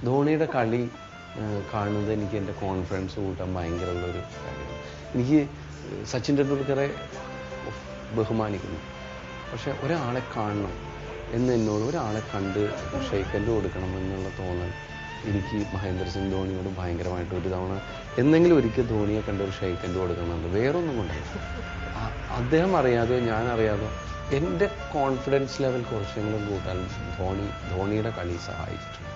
ധോണിയുടെ കളി കാണുന്നത് എനിക്ക് എൻ്റെ കോൺഫിഡൻസ് കൂട്ടാൻ ഭയങ്കരമുള്ളൊരു കാര്യമാണ്. എനിക്ക് സച്ചിൻ ടെണ്ടുൽക്കറെ ബഹുമാനിക്കുന്നു, പക്ഷെ ഒരാളെ കാണണം എന്നോട് ഒരാളെ കണ്ട് ഷെയ്ക്കൻഡ് കൊടുക്കണം എന്നുള്ള തോന്നൽ എനിക്ക് മഹേന്ദ്ര സിംഗ് ധോണിയോട് ഭയങ്കരമായിട്ട് ഒരു തവണ എന്തെങ്കിലും ഒരിക്കൽ ധോണിയെ കണ്ട് ഒരു ഷെയ്ക്കൻഡ് കൊടുക്കണമെന്നുണ്ട്. വേറൊന്നും കൊണ്ടല്ല, അദ്ദേഹം അറിയാതെയോ ഞാൻ അറിയാതോ എൻ്റെ കോൺഫിഡൻസ് ലെവൽ കുറച്ചെങ്കിലും കൂട്ടാൻ ധോണിയുടെ കളി സഹായിച്ചിട്ടുണ്ട്.